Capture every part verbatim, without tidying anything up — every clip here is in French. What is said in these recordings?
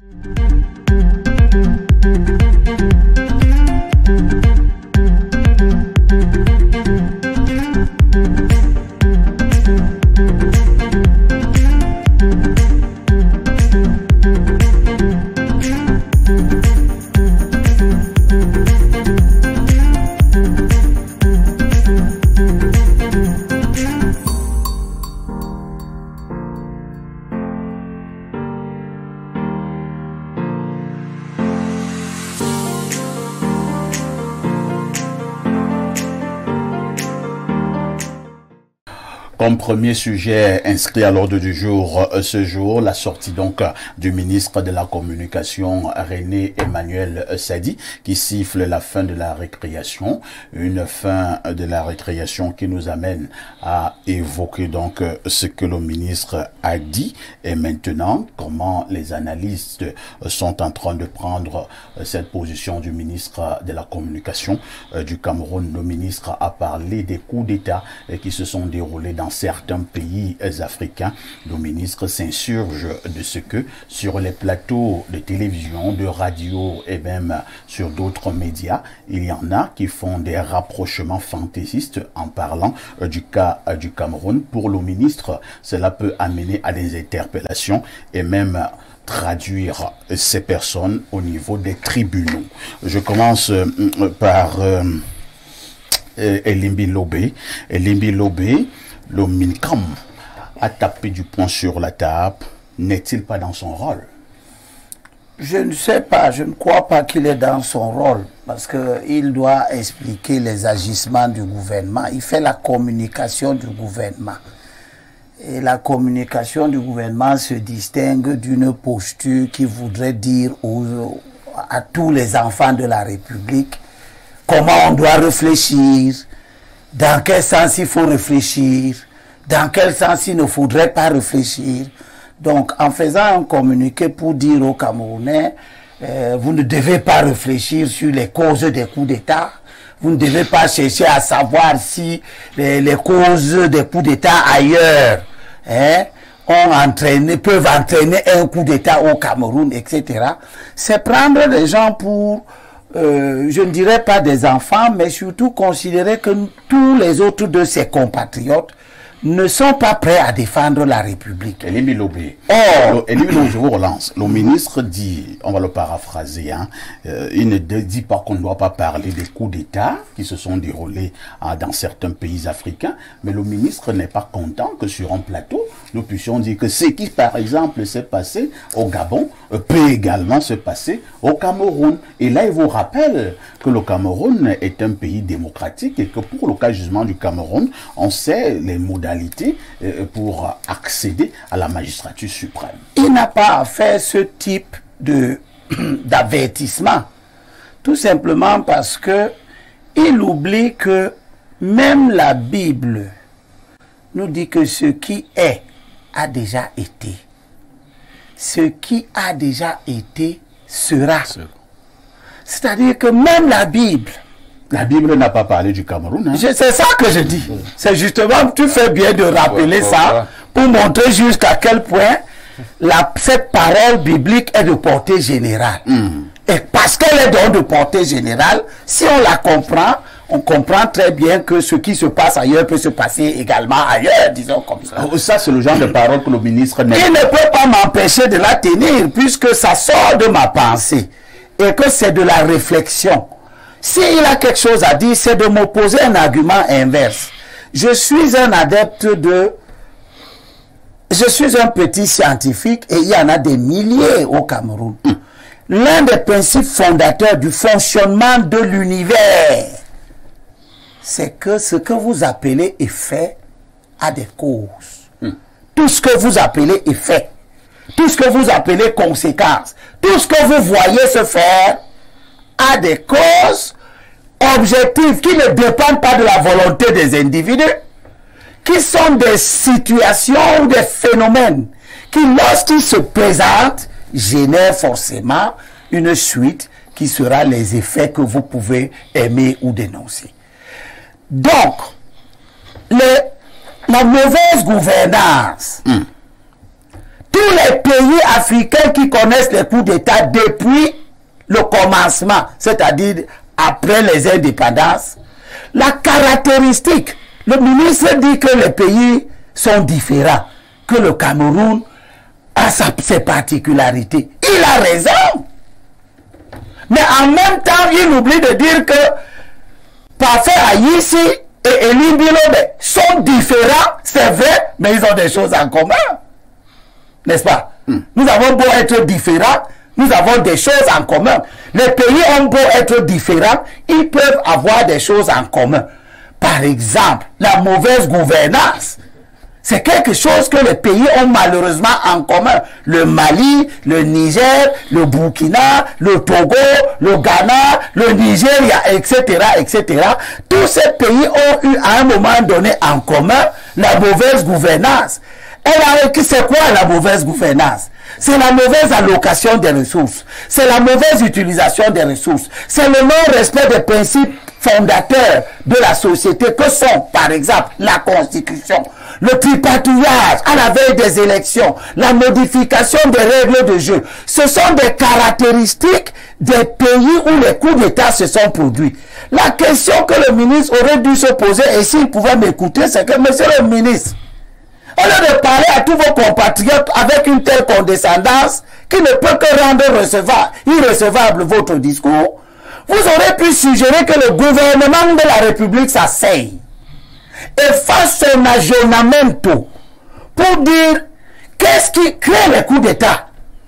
Comme premier sujet inscrit à l'ordre du jour ce jour, la sortie donc du ministre de la Communication René Emmanuel Sadi qui siffle la fin de la récréation, une fin de la récréation qui nous amène à évoquer donc ce que le ministre a dit et maintenant comment les analystes sont en train de prendre cette position du ministre de la Communication du Cameroun. Le ministre a parlé des coups d'État qui se sont déroulés dans certains pays africains. Le ministre s'insurge de ce que sur les plateaux de télévision, de radio et même sur d'autres médias, il y en a qui font des rapprochements fantaisistes en parlant du cas du Cameroun. Pour le ministre, cela peut amener à des interpellations et même traduire ces personnes au niveau des tribunaux. Je commence par euh, Elimbi Lobé. Elimbi Lobé, le MINCAM a tapé du poing sur la table. N'est-il pas dans son rôle? Je ne sais pas, je ne crois pas qu'il est dans son rôle, parce qu'il doit expliquer les agissements du gouvernement. Il fait la communication du gouvernement. Et la communication du gouvernement se distingue d'une posture qui voudrait dire aux, à tous les enfants de la République comment on doit réfléchir, dans quel sens il faut réfléchir, dans quel sens il ne faudrait pas réfléchir. Donc, en faisant un communiqué pour dire aux Camerounais, euh, vous ne devez pas réfléchir sur les causes des coups d'État, vous ne devez pas chercher à savoir si les, les causes des coups d'État ailleurs hein, ont entraîné, peuvent entraîner un coup d'État au Cameroun, et cetera. C'est prendre les gens pour... Euh, je ne dirais pas des enfants, mais surtout considérer que tous les autres de ses compatriotes ne sont pas prêts à défendre la République. Elimbi Lobé. Or, Elimbi Lobé, je vous relance. Le ministre dit, on va le paraphraser, hein, euh, il ne dit pas qu'on ne doit pas parler des coups d'État qui se sont déroulés hein, dans certains pays africains, mais le ministre n'est pas content que sur un plateau, nous puissions dire que ce qui, par exemple, s'est passé au Gabon euh, peut également se passer au Cameroun. Et là, il vous rappelle que le Cameroun est un pays démocratique et que pour le cas justement du Cameroun, on sait les modalités pour accéder à la magistrature suprême. Il n'a pas à faire ce type de d'avertissement, tout simplement parce que il oublie que même la Bible nous dit que ce qui est a déjà été. Ce qui a déjà été sera. C'est-à-dire que même la Bible, la Bible n'a pas parlé du Cameroun. Hein? C'est ça que je dis. C'est justement, tu fais bien de rappeler ouais, ça ouais. pour montrer jusqu'à quel point la, cette parole biblique est de portée générale. Mm. Et parce qu'elle est donc de portée générale, si on la comprend, on comprend très bien que ce qui se passe ailleurs peut se passer également ailleurs, disons comme ça. Ça, c'est le genre de parole que le ministre n'a pas. Il ne peut pas m'empêcher de la tenir, puisque ça sort de ma pensée et que c'est de la réflexion. S'il a quelque chose à dire, c'est de m'opposer un argument inverse. Je suis un adepte de... Je suis un petit scientifique et il y en a des milliers au Cameroun. L'un des principes fondateurs du fonctionnement de l'univers, c'est que ce que vous appelez effet a des causes. Tout ce que vous appelez effet, tout ce que vous appelez conséquence, tout ce que vous voyez se faire a des causes objectives qui ne dépendent pas de la volonté des individus, qui sont des situations ou des phénomènes qui, lorsqu'ils se présentent, génèrent forcément une suite qui sera les effets que vous pouvez aimer ou dénoncer. Donc, le, la mauvaise gouvernance, mm. tous les pays africains qui connaissent les coups d'État depuis le commencement, c'est-à-dire après les indépendances, la caractéristique, le ministre dit que les pays sont différents, que le Cameroun a sa, ses particularités. Il a raison. Mais en même temps, il oublie de dire que Parfait Aïssi et Elie Bilobe sont différents, c'est vrai, mais ils ont des choses en commun. N'est-ce pas? Mm. Nous avons beau être différents, nous avons des choses en commun. Les pays ont beau être différents, ils peuvent avoir des choses en commun. Par exemple, la mauvaise gouvernance. C'est quelque chose que les pays ont malheureusement en commun. Le Mali, le Niger, le Burkina, le Togo, le Ghana, le Nigeria, et cetera, et cetera. Tous ces pays ont eu à un moment donné en commun la mauvaise gouvernance. Et c'est quoi la mauvaise gouvernance? C'est la mauvaise allocation des ressources. C'est la mauvaise utilisation des ressources. C'est le non-respect des principes fondateurs de la société que sont, par exemple, la Constitution, le tripatouillage à la veille des élections, la modification des règles de jeu. Ce sont des caractéristiques des pays où les coups d'État se sont produits. La question que le ministre aurait dû se poser, et s'il pouvait m'écouter, c'est que, monsieur le ministre, au lieu de parler à tous vos compatriotes avec une telle condescendance qui ne peut que rendre recevable, irrecevable votre discours, vous aurez pu suggérer que le gouvernement de la République s'asseye et fasse son aggiornamento pour dire qu'est-ce qui crée les coups d'État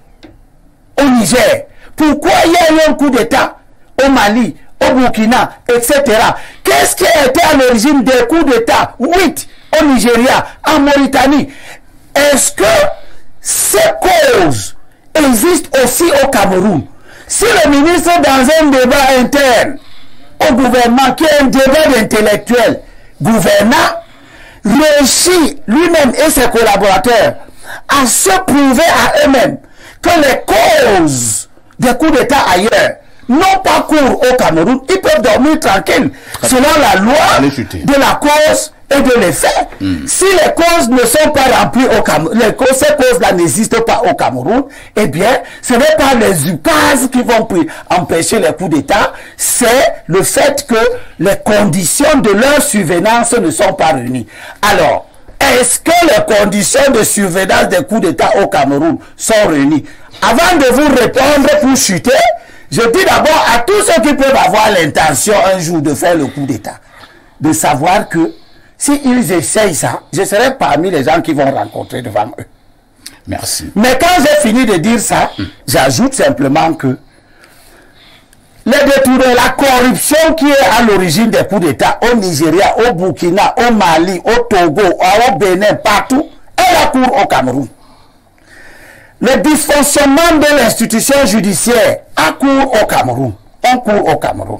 au Niger, pourquoi il y a eu un coup d'État au Mali, au Burkina, et cetera. Qu'est-ce qui a été à l'origine des coups d'État huit au Nigeria, en Mauritanie? Est-ce que ces causes existent aussi au Cameroun? Si le ministre, dans un débat interne au gouvernement, qui est un débat d'intellectuels gouvernants, réussit lui-même et ses collaborateurs à se prouver à eux-mêmes que les causes des coups d'État ailleurs n'ont pas cours au Cameroun, ils peuvent dormir tranquilles selon la loi de la cause et de l'effet. Mm. Si les causes ne sont pas remplies au Cameroun, les causes, ces causes-là n'existent pas au Cameroun, eh bien, ce n'est pas les ukases qui vont empêcher les coups d'État, c'est le fait que les conditions de leur survenance ne sont pas réunies. Alors, est-ce que les conditions de survenance des coups d'État au Cameroun sont réunies? Avant de vous répondre pour chuter, je dis d'abord à tous ceux qui peuvent avoir l'intention un jour de faire le coup d'État, de savoir que s'ils essayent ça, je serai parmi les gens qui vont rencontrer devant eux. Merci. Mais quand j'ai fini de dire ça, mm. j'ajoute simplement que les détournements, la corruption qui est à l'origine des coups d'État au Nigeria, au Burkina, au Mali, au Togo, au Bénin, partout, elle a cours au Cameroun. Le dysfonctionnement de l'institution judiciaire a cours au Cameroun. On court au Cameroun.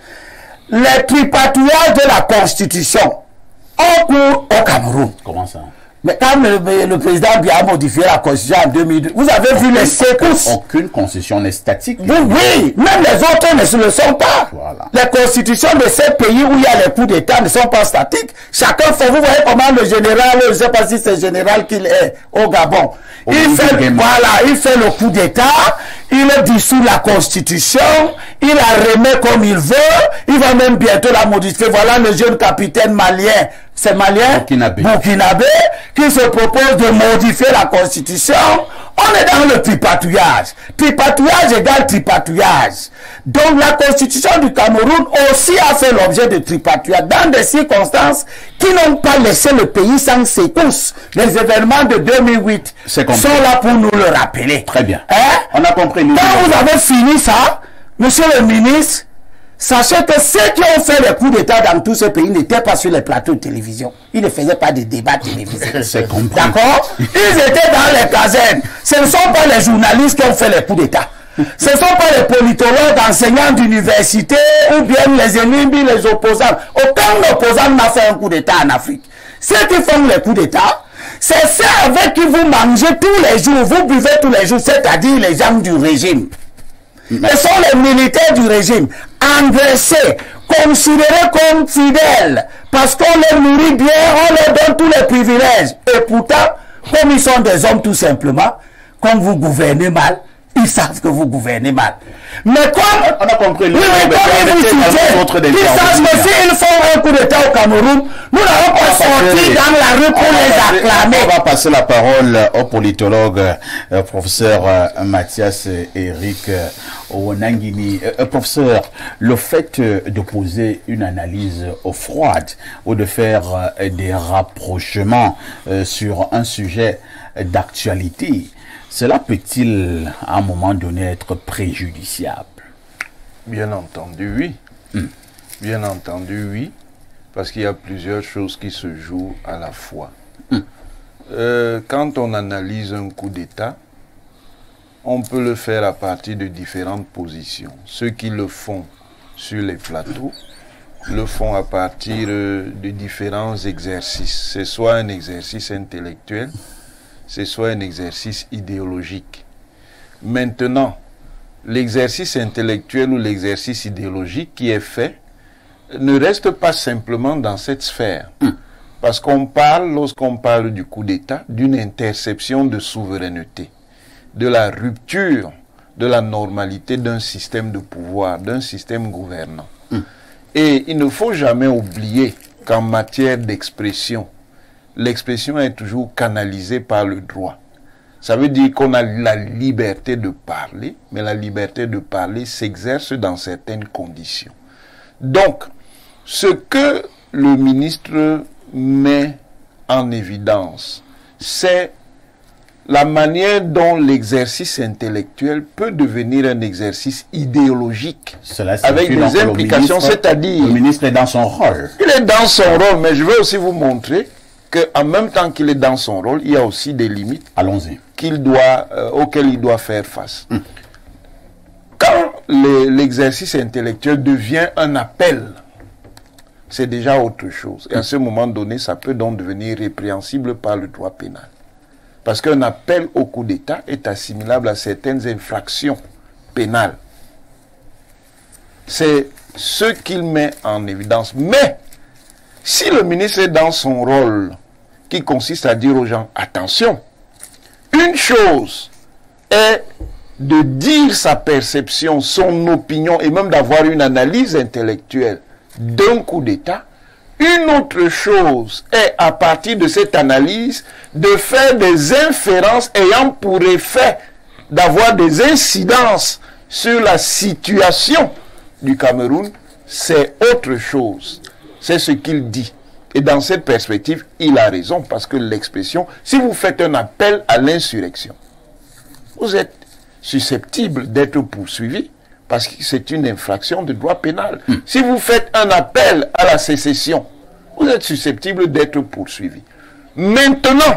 Le tripatouillage de la Constitution on court au Cameroun. Comment ça? Mais quand le, le président a modifié la Constitution en deux mille deux, vous avez vu les secousses. Aucune constitution n'est statique. Oui, oui, même les autres ne le sont pas. Voilà. Les constitutions de ces pays où il y a les coups d'État ne sont pas statiques. Chacun fait, vous voyez comment le général, je ne sais pas si c'est général qu'il est au Gabon. Au il fait, voilà, il fait le coup d'État, il dissout la Constitution, il la remet comme il veut, il va même bientôt la modifier. Voilà le jeune capitaine malien. C'est malien, Burkinabé. Burkinabé, qui se propose de modifier la Constitution. On est dans le tripatouillage. Tripatouillage égale tripatouillage. Donc la Constitution du Cameroun aussi a fait l'objet de tripatouillage dans des circonstances qui n'ont pas laissé le pays sans secousses. Les événements de deux mille huit sont là pour nous le rappeler. Très bien. Hein? On a compris. Quand vous avez fini ça, monsieur le ministre, sachez que ceux qui ont fait les coups d'État dans tous ces pays n'étaient pas sur les plateaux de télévision. Ils ne faisaient pas de débats télévisés. D'accord? Ils étaient dans les casernes. Ce ne sont pas les journalistes qui ont fait les coups d'État. Ce ne sont pas les politologues, enseignants d'université ou bien les ennemis, les opposants. Aucun opposant n'a fait un coup d'État en Afrique. Ceux qui font les coups d'État, c'est ceux avec qui vous mangez tous les jours, vous buvez tous les jours, c'est-à-dire les gens du régime. Ce sont les militaires du régime, engraissés, considérés comme fidèles, parce qu'on les nourrit bien, on leur donne tous les privilèges. Et pourtant, Comme ils sont des hommes tout simplement, comme vous gouvernez mal, ils savent que vous gouvernez mal. Mais comme, on a compris, oui, mais comme ils vous soutiennent, ils savent que s'ils font un coup d'État au Cameroun, nous n'allons pas sortir dans la rue pour les acclamer. On va passer la parole au politologue, euh, professeur euh, Mathias Eric euh, Onangini. Euh, professeur, le fait euh, de poser une analyse au froide ou de faire euh, des rapprochements euh, sur un sujet d'actualité, cela peut-il, à un moment donné, être préjudiciable? Bien entendu, oui. Hmm. Bien entendu, oui. Parce qu'il y a plusieurs choses qui se jouent à la fois. Hmm. Euh, quand on analyse un coup d'État, on peut le faire à partir de différentes positions. Ceux qui le font sur les plateaux le font à partir euh, de différents exercices. C'est soit un exercice intellectuel, c'est soit un exercice idéologique. Maintenant, l'exercice intellectuel ou l'exercice idéologique qui est fait ne reste pas simplement dans cette sphère. Mm. Parce qu'on parle, lorsqu'on parle du coup d'État, d'une interception de souveraineté, de la rupture de la normalité d'un système de pouvoir, d'un système gouvernant. Mm. Et il ne faut jamais oublier qu'en matière d'expression, l'expression est toujours canalisée par le droit. Ça veut dire qu'on a la liberté de parler, mais la liberté de parler s'exerce dans certaines conditions. Donc, ce que le ministre met en évidence, c'est la manière dont l'exercice intellectuel peut devenir un exercice idéologique. Cela avec des implications, c'est-à-dire... Le ministre est dans son rôle. Il est dans son rôle, mais je vais aussi vous montrer qu'en même temps qu'il est dans son rôle, il y a aussi des limites. Allons-y. Qu'il doit, euh, auxquelles il doit faire face. Mm. Quand l'exercice intellectuel devient un appel, c'est déjà autre chose. Et à ce moment donné, ça peut donc devenir répréhensible par le droit pénal. Parce qu'un appel au coup d'État est assimilable à certaines infractions pénales. C'est ce qu'il met en évidence. Mais, si le ministre est dans son rôle, qui consiste à dire aux gens, attention, une chose est de dire sa perception, son opinion, et même d'avoir une analyse intellectuelle d'un coup d'État. Une autre chose est, à partir de cette analyse, de faire des inférences ayant pour effet d'avoir des incidences sur la situation du Cameroun. C'est autre chose. C'est ce qu'il dit. Et dans cette perspective, il a raison, parce que l'expression, si vous faites un appel à l'insurrection, vous êtes susceptible d'être poursuivi, parce que c'est une infraction de droit pénal. Mm. Si vous faites un appel à la sécession, vous êtes susceptible d'être poursuivi. Maintenant,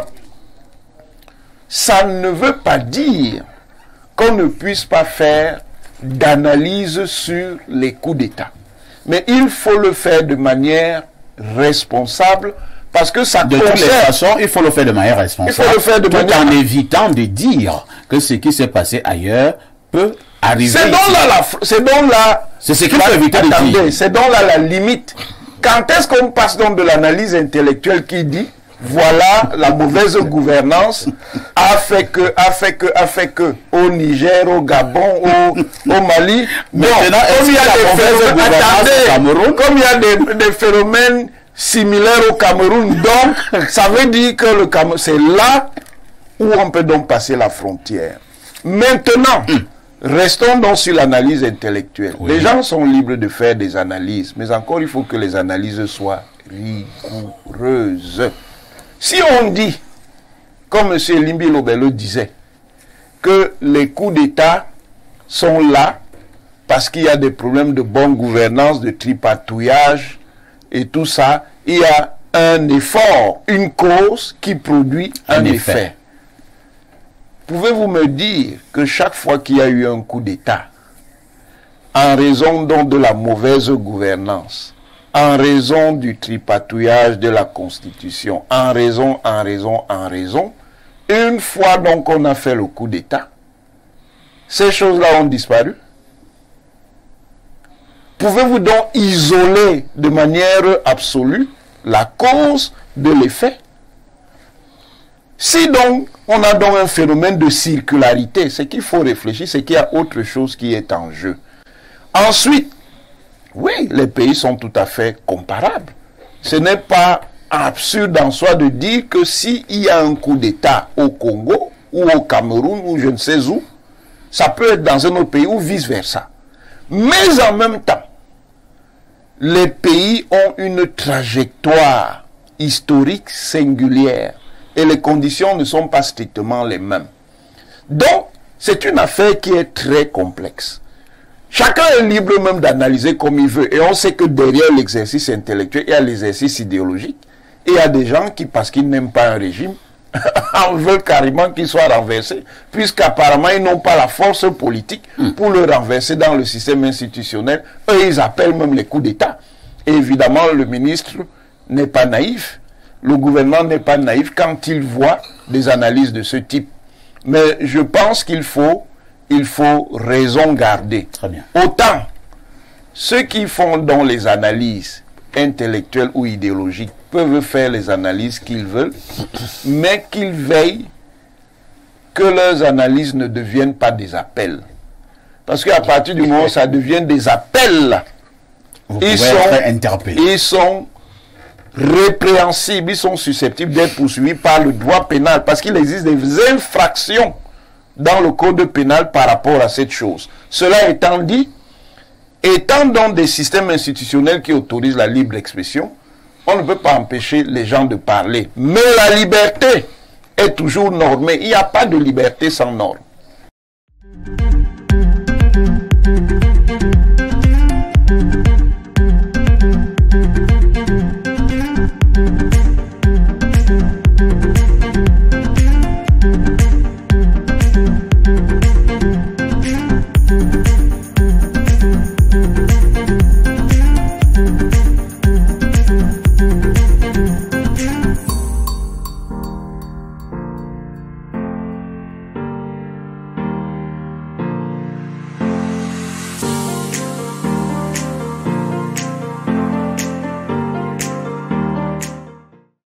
ça ne veut pas dire qu'on ne puisse pas faire d'analyse sur les coups d'État. Mais il faut le faire de manière responsable, parce que ça de concerne... toutes les façons, il faut le faire de manière responsable. Il faut le faire de tout manière... en évitant de dire que ce qui s'est passé ailleurs peut arriver. C'est donc là la... C'est donc là... C'est ce qu'il faut éviter de dire. C'est donc là la limite. Quand est-ce qu'on passe donc de l'analyse intellectuelle qui dit voilà la mauvaise gouvernance a fait que, a fait que, a fait que au Niger, au Gabon, au, au Mali. Maintenant, comme il y a des phénomènes, attendez, comme il y a des, des phénomènes similaires au Cameroun, donc ça veut dire que le Cameroun, c'est là où on peut donc passer la frontière. Maintenant, restons donc sur l'analyse intellectuelle. Oui. Les gens sont libres de faire des analyses, mais encore il faut que les analyses soient rigoureuses. Si on dit, comme M. Limbi Lobelo disait, que les coups d'État sont là parce qu'il y a des problèmes de bonne gouvernance, de tripatouillage et tout ça, il y a un effort, une cause qui produit un, un effet. effet. Pouvez-vous me dire que chaque fois qu'il y a eu un coup d'État, en raison donc de la mauvaise gouvernance, en raison du tripatouillage de la Constitution, en raison, en raison, en raison, une fois donc on a fait le coup d'État, ces choses-là ont disparu? Pouvez-vous donc isoler de manière absolue la cause de l'effet? Si donc on a donc un phénomène de circularité, c'est qu'il faut réfléchir, c'est qu'il y a autre chose qui est en jeu. Ensuite, oui, les pays sont tout à fait comparables. Ce n'est pas absurde en soi de dire que s'il y a un coup d'État au Congo ou au Cameroun ou je ne sais où, ça peut être dans un autre pays ou vice-versa. Mais en même temps, les pays ont une trajectoire historique singulière et les conditions ne sont pas strictement les mêmes. Donc, c'est une affaire qui est très complexe. Chacun est libre même d'analyser comme il veut. Et on sait que derrière l'exercice intellectuel, il y a l'exercice idéologique. Et il y a des gens qui, parce qu'ils n'aiment pas un régime, en veulent carrément qu'il soit renversé, puisqu'apparemment ils n'ont pas la force politique pour le renverser dans le système institutionnel. Eux, ils appellent même les coups d'État. Et évidemment, le ministre n'est pas naïf. Le gouvernement n'est pas naïf quand il voit des analyses de ce type. Mais je pense qu'il faut, il faut raison garder. Très bien. Autant ceux qui font dans les analyses intellectuelles ou idéologiques peuvent faire les analyses qu'ils veulent, mais qu'ils veillent que leurs analyses ne deviennent pas des appels. Parce qu'à partir du moment où ça devient des appels, Vous ils pouvez sont, être interpellé. ils sont répréhensibles, ils sont susceptibles d'être poursuivis par le droit pénal, parce qu'il existe des infractions dans le code pénal par rapport à cette chose. Cela étant dit, étant dans des systèmes institutionnels qui autorisent la libre expression, on ne peut pas empêcher les gens de parler. Mais la liberté est toujours normée. Il n'y a pas de liberté sans norme.